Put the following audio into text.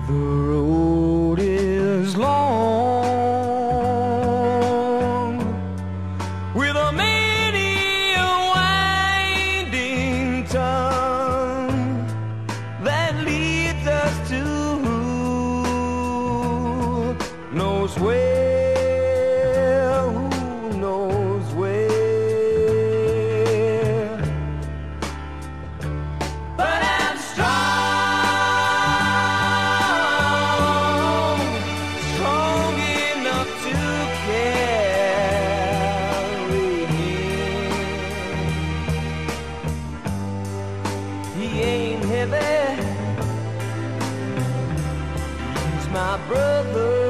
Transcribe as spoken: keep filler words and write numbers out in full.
The road is long, with a many a winding tongue that leads us to who knows where, who knows where. But I'm strong, strong enough to carry him. He ain't heavy, he's my brother.